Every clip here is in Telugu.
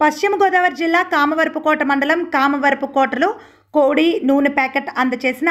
పశ్చిమ గోదావరి జిల్లా కామవరపుకోట మండలం కామవరపుకోటలో కోడి నూనె ప్యాకెట్ అందజేసిన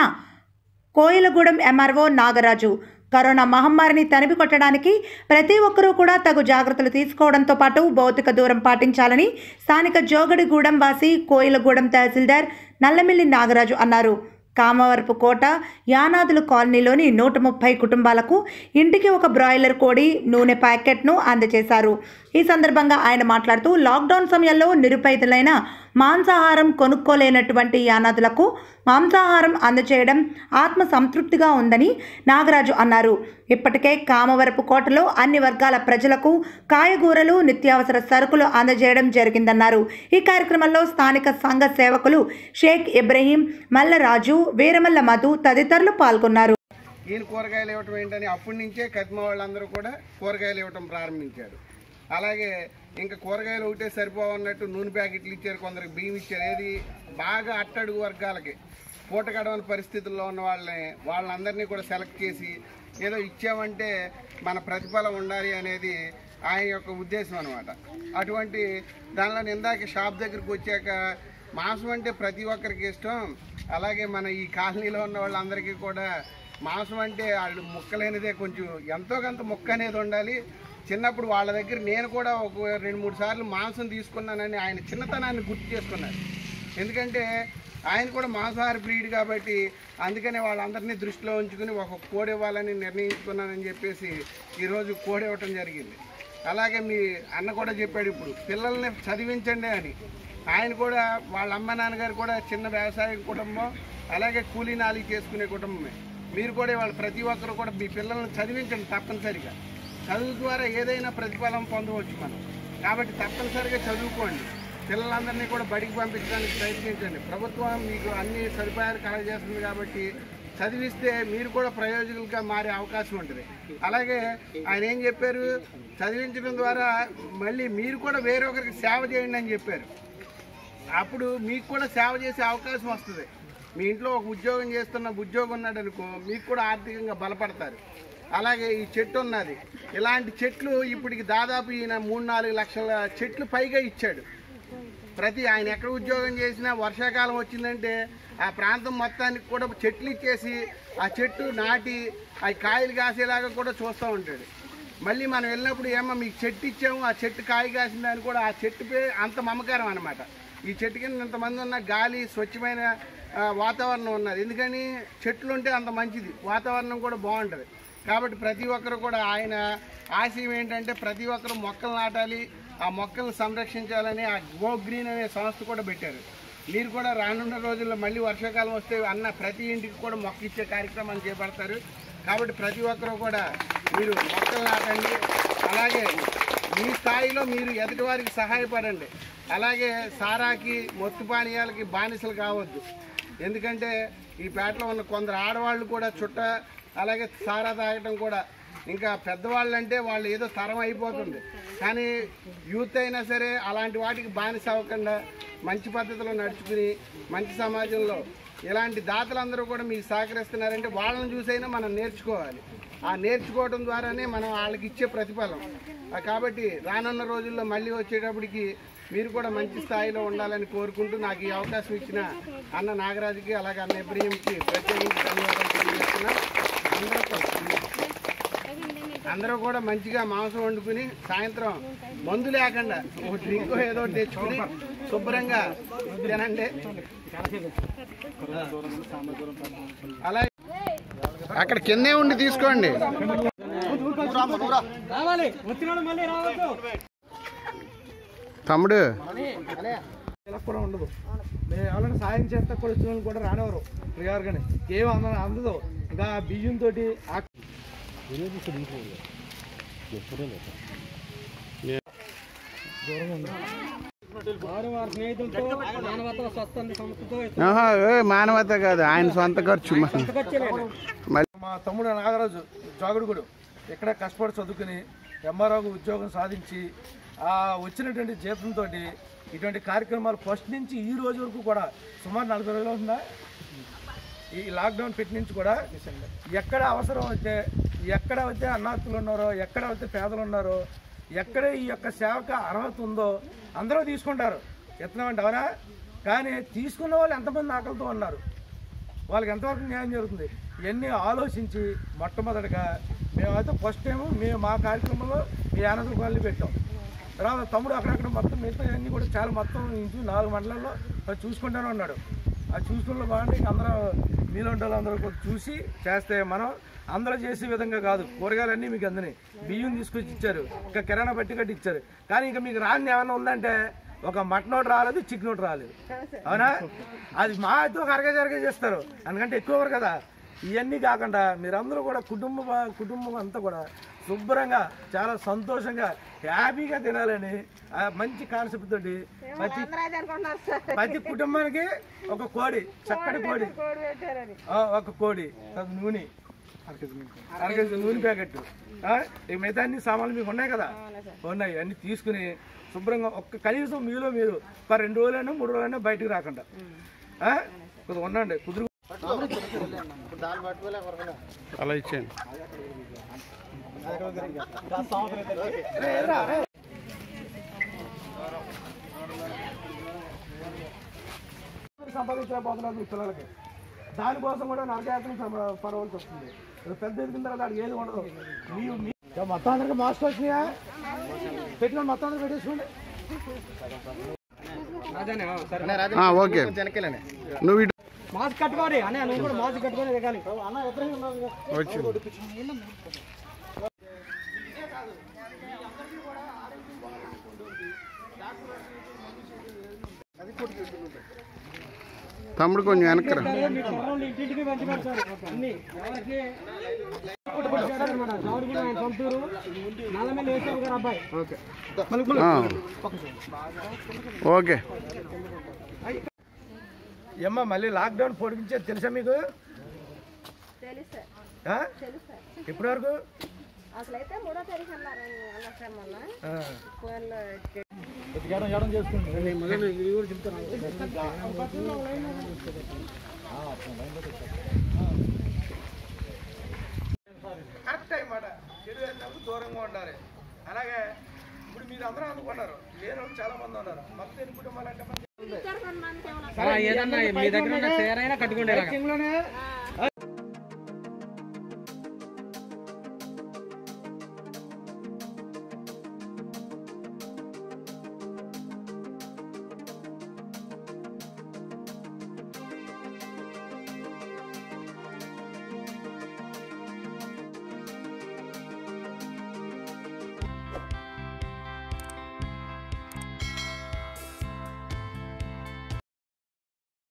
కోయిలగూడెం ఎంఆర్ఓ నాగరాజు. కరోనా మహమ్మారిని తరిమి కొట్టడానికి ప్రతి ఒక్కరూ కూడా తగు జాగ్రత్తలు తీసుకోవడంతో పాటు భౌతిక దూరం పాటించాలని స్థానిక జోగడిగూడెం వాసి కోయిలగూడెం తహసీల్దార్ నల్లమిల్లి నాగరాజు అన్నారు. కామవరపుకోట యానాదుల కాలనీలోని 130 కుటుంబాలకు ఇంటికి ఒక బ్రాయిలర్ కోడి నూనె ప్యాకెట్ను అందజేశారు. ఈ సందర్భంగా ఆయన మాట్లాడుతూ లాక్డౌన్ సమయంలో నిరుపేదలైన మాంసాహారం కొనుక్కోలేనటువంటి యానాదులకు మాంసాహారం అందజేయడం ఆత్మ సంతృప్తిగా ఉందని నాగరాజు అన్నారు. ఇప్పటికే కామవరపుకోటలో అన్ని వర్గాల ప్రజలకు కాయగూరలు నిత్యావసర సరుకులు అందజేయడం జరిగిందన్నారు. ఈ కార్యక్రమంలో స్థానిక సంఘ సేవకులు షేక్ ఇబ్రహీం, మల్లరాజు, వీరమల్ల మధు తదితరులు పాల్గొన్నారు. ఈయన కూరగాయలు ఇవ్వటం ఏంటని అప్పటి నుంచే కద్మ వాళ్ళందరూ కూడా కూరగాయలు ఇవ్వటం ప్రారంభించారు. అలాగే ఇంకా కూరగాయలు ఒకటే సరిపోవన్నట్టు నూనె ప్యాకెట్లు ఇచ్చారు, కొందరికి బియ్యం ఇచ్చారు. ఏది బాగా అట్టడుగు వర్గాలకి పూట గడవని పరిస్థితుల్లో ఉన్న వాళ్ళందరినీ కూడా సెలెక్ట్ చేసి ఏదో ఇచ్చామంటే మన ప్రతిఫలం ఉండాలి అనేది ఆయన యొక్క ఉద్దేశం అనమాట. అటువంటి దానిలో ఇందాక షాప్ దగ్గరికి వచ్చాక మాంసం అంటే ప్రతి ఒక్కరికి ఇష్టం. అలాగే మన ఈ కాలనీలో ఉన్న వాళ్ళందరికీ కూడా మాంసం అంటే వాళ్ళు ముక్కలేనిదే, కొంచెం ఎంతో కొంత ముక్క అనేది ఉండాలి. చిన్నప్పుడు వాళ్ళ దగ్గర నేను కూడా ఒక 2-3 సార్లు మాంసం తీసుకున్నానని ఆయన చిన్నతనాన్ని గుర్తు చేసుకున్నారు. ఎందుకంటే ఆయన కూడా మాంసాహార ప్రియుడు కాబట్టి అందుకనే వాళ్ళందరినీ దృష్టిలో ఉంచుకుని ఒక కోడి ఇవ్వాలని నిర్ణయించుకున్నానని చెప్పేసి ఈరోజు కోడి ఇవ్వటం జరిగింది. అలాగే మీ అన్న కూడా చెప్పాడు, ఇప్పుడు పిల్లల్ని చదివించండి అని. ఆయన కూడా వాళ్ళ అమ్మ నాన్నగారు కూడా చిన్న వ్యవసాయ కుటుంబం, అలాగే కూలీ నాలి చేసుకునే కుటుంబమే. మీరు కూడా వాళ్ళు ప్రతి ఒక్కరు కూడా మీ పిల్లల్ని చదివించండి. తప్పనిసరిగా చదువు ద్వారా ఏదైనా ప్రతిఫలం పొందవచ్చు మనం. కాబట్టి తప్పనిసరిగా చదువుకోండి. పిల్లలందరినీ కూడా బడికి పంపించడానికి ప్రయత్నించండి. ప్రభుత్వం మీకు అన్ని సదుపాయాలు కలగజేస్తుంది కాబట్టి చదివిస్తే మీరు కూడా ప్రయోజకులుగా మారే అవకాశం ఉంటుంది. అలాగే ఆయన ఏం చెప్పారు, చదివించడం ద్వారా మళ్ళీ మీరు కూడా వేరొకరికి సేవ చేయండి అని చెప్పారు. అప్పుడు మీకు కూడా సేవ చేసే అవకాశం వస్తుంది. మీ ఇంట్లో ఒక ఉద్యోగం చేస్తున్న ఉద్యోగం ఉన్నాడు అనుకో, మీకు కూడా ఆర్థికంగా బలపడతారు. అలాగే ఈ చెట్టు ఉన్నది, ఇలాంటి చెట్లు ఇప్పటికి దాదాపు ఈయన 3-4 లక్షల చెట్లు పైగా ఇచ్చాడు. ఆయన ఎక్కడ ఉద్యోగం చేసినా వర్షాకాలం వచ్చిందంటే ఆ ప్రాంతం మొత్తానికి కూడా చెట్లు ఇచ్చేసి ఆ చెట్టు నాటి అవి కాయలు కాసేలాగా కూడా చూస్తూ ఉంటాడు. మళ్ళీ మనం వెళ్ళినప్పుడు ఏమో మీకు చెట్టు ఇచ్చాము, ఆ చెట్టు కాయ కాసిందని కూడా ఆ చెట్టుపై అంత మమకారం అనమాట. ఈ చెట్టు కింద ఇంతమంది ఉన్న గాలి, స్వచ్ఛమైన వాతావరణం ఉన్నది. ఎందుకని చెట్లు ఉంటే అంత మంచిది, వాతావరణం కూడా బాగుంటుంది. కాబట్టి ప్రతి ఒక్కరు కూడా ఆయన ఆశయం ఏంటంటే ప్రతి ఒక్కరు మొక్కలు నాటాలి, ఆ మొక్కలను సంరక్షించాలని ఆ గో గ్రీన్ అనే సంస్థ కూడా పెట్టారు. మీరు కూడా రానున్న రోజుల్లో మళ్ళీ వర్షాకాలం వస్తే అన్న ప్రతి ఇంటికి కూడా మొక్క ఇచ్చే కార్యక్రమాన్ని చేపడతారు. కాబట్టి ప్రతి ఒక్కరు కూడా మీరు మొక్కలు నాటండి. అలాగే మీ స్థాయిలో మీరు ఎదుటి వారికి సహాయపడండి. అలాగే సారాకి, మొత్తు పానీయాలకి బానిసలు కావద్దు. ఎందుకంటే ఈ పేటలో ఉన్న కొందరు ఆడవాళ్ళు కూడా అలాగే సారా తాగటం కూడా, ఇంకా పెద్దవాళ్ళు అంటే వాళ్ళు ఏదో తరం అయిపోతుంది. కానీ యూత్ అయినా సరే అలాంటి వాటికి బానిస అవ్వకుండా మంచి పద్ధతిలో నడుచుకుని మంచి సమాజంలో ఇలాంటి దాతలందరూ కూడా మీకు సహకరిస్తున్నారంటే వాళ్ళని చూసైనా మనం నేర్చుకోవాలి. ఆ నేర్చుకోవడం ద్వారానే మనం వాళ్ళకి ఇచ్చే ప్రతిఫలం. కాబట్టి రానున్న రోజుల్లో మళ్ళీ వచ్చేటప్పటికి మీరు కూడా మంచి స్థాయిలో ఉండాలని కోరుకుంటూ నాకు ఈ అవకాశం ఇచ్చిన అన్న నాగరాజుకి, అలాగే అన్న ఇబ్రహీంకి ప్రత్యేకించి ధన్యవాదాలు తెలియజేస్తున్నాం. అందరూ కూడా మంచిగా మాంసం వండుకుని సాయంత్రం మందు లేకుండా ఒక డ్రింక్ ఏదో తెచ్చుకుని శుభ్రంగా తినండి. అలాగే అక్కడ కిందే ఉండి తీసుకోండి. తమ్ముడు ఇలా కూడా ఉండదు. మేము ఎవరైనా సాయం చేస్తే కూడా వచ్చిన కూడా రానివారు కానీ ఏం అందదు. ఇంకా బియ్యంతో మానవత కాదు, ఆయన సొంత ఖర్చు. మా తమ్ముడు నాగరాజు జాగుడుగుడు ఇక్కడ కష్టపడి చదువుకుని ఎంఆర్ఓ ఉద్యోగం సాధించి ఆ వచ్చినటువంటి జీతంతో ఇటువంటి కార్యక్రమాలు ఫస్ట్ నుంచి ఈ రోజు వరకు కూడా సుమారు 40 రోజులు అవుతుందా ఈ లాక్డౌన్ పెట్టి నుంచి కూడా ఎక్కడ అవసరం అయితే, ఎక్కడ అయితే అన్నార్థులు ఉన్నారో, ఎక్కడ అయితే పేదలు ఉన్నారో, ఎక్కడ ఈ యొక్క సేవకు అర్హత ఉందో అందరూ తీసుకుంటారు, ఎత్తనామంటే అవునా? కానీ తీసుకున్న వాళ్ళు ఎంతమంది ఆకలితో ఉన్నారు, వాళ్ళకి ఎంతవరకు న్యాయం జరుగుతుంది? ఇవన్నీ ఆలోచించి మొట్టమొదటిగా మేమైతే ఫస్ట్ టైం మేము మా కార్యక్రమంలో మీ 80 రూపాయలు పెట్టాం. తర్వాత తమ్ముడు అక్కడక్కడ మొత్తం మిగతా అన్నీ కూడా చాలా మొత్తం ఇంచు 4 మండలాల్లో చూసుకుంటూనే ఉన్నాడు. అది చూసుకున్న బాగుంటే ఇంక అందరూ మీలో అందరూ కూడా చూసి చేస్తే మనం అందరూ చేసే విధంగా కాదు. కూరగాయలన్నీ మీకు అందని బియ్యం తీసుకొచ్చి ఇచ్చారు, ఇంకా కిరాణా పట్టి కట్టి ఇచ్చారు. కానీ ఇంకా మీకు రాని ఏమైనా ఉందంటే ఒక మటన్ ఒకటి రాలేదు, చికెన్ ఒకటి రాలేదు, అవునా? అది మా అయితే ఒక అరగ చేస్తారు, అందుకంటే ఎక్కువ కదా. ఇవన్నీ కాకుండా మీరందరూ కూడా కుటుంబం అంతా కూడా శుభ్రంగా చాలా సంతోషంగా హ్యాపీగా తినాలని మంచి కాన్సెప్ట్ తోటి ప్రతి కుటుంబానికి ఒక కోడి, చక్కటి కోడి, ఒక కోడి, నూనె అరకేజీ నూనె ప్యాకెట్, మిగతా అన్ని సామాన్లు మీకు ఉన్నాయి కదా, ఉన్నాయి. అన్ని తీసుకుని శుభ్రంగా కనీసం మీలో మీరు ఒక 2 రోజులైనా 3 రోజులైనా బయటకు రాకుండా కొద్దిగా ఉండండి. కుదురు అలా ఇచ్చేయండి. సంపాదించలేకపోతున్నారు మీ పిల్లలకి, దానికోసం కూడా నరకయాత్ర పడవలసి వస్తుంది. పెద్ద ఎదిగిన తర్వాత అది ఏది ఉండదు. మొత్తం అందరికి మాస్క్ వచ్చినాయా పెట్టిన మొత్తం అందరూ పెట్టేసుకోండి. ఓకే, నువ్వు ఇటు మాస్క్ కట్టుకోండి అన్న, నువ్వు కూడా మాస్క్ కట్టుకొని దిగాలి అన్న. తమ్ముడు కొంచెం వెనకరా. ఇంటింటికి పంచిపెడతారు అన్ని. ఎవరికి పంపూరు నల్లమల్లి వేసావు గారు అబ్బాయి. ఓకే. ఏమ్మా మళ్ళీ లాక్డౌన్ పొడిగించేది తెలుసా మీకు? ఎప్పటి వరకు? అసలైతే 3వ తారీఖు అన్నారు కరెక్ట్ టైం మాట. చెడు వెళ్ళినప్పుడు దూరంగా ఉండాలి. అలాగే ఇప్పుడు మీరు అందరూ అనుకున్నారు, లేని వాళ్ళు చాలా మంది ఉన్నారు. మొత్తం ఎన్ని కుటుంబాలు అంటే ఏదన్నా మీ దగ్గర కట్టుకుంటే